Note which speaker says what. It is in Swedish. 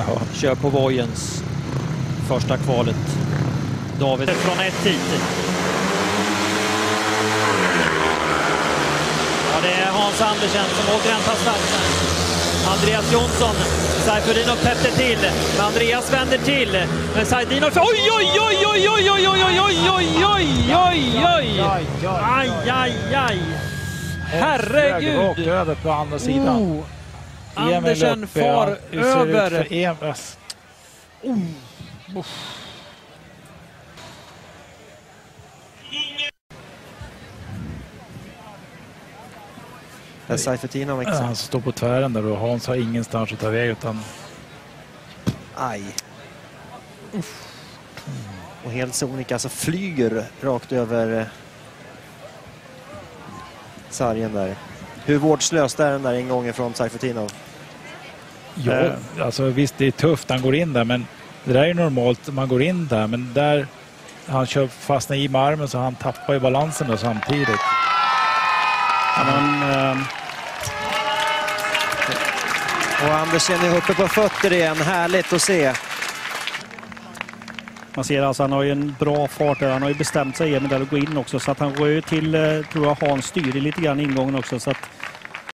Speaker 1: kör på Vojens första kvalet. David från ett hit. Ja, det är Hans Andersen som återigen tar starten. Andreas Jonsson, Saifuddinov täppte till, men Andreas vänder till. Men Saifuddinov, oj, oj, oj, oj, oj, oj, oj, oj, oj, oj, oj, oj, aj, aj, aj. Herregud.
Speaker 2: Rakt över på andra sidan.
Speaker 1: Andersen far över.
Speaker 3: Det är Saifuddinov.
Speaker 2: Han står på tvären där och Hans har ingenstans att ta väg utan...
Speaker 3: Aj. Och helt sonika alltså flyger rakt över sargen där. Hur vårdslöst är den där ingången från Saifuddinov?
Speaker 2: Ja, alltså visst det är tufft, han går in där, men det där är normalt, man går in där, men där han kör fastna i med armen så han tappar ju balansen då samtidigt.
Speaker 3: Och Andersen är uppe på fötter igen, härligt att se.
Speaker 4: Man ser alltså han har ju en bra fart där, han har ju bestämt sig med att gå in också, så att han går ju till, tror jag, Hans styr lite grann ingången också, så att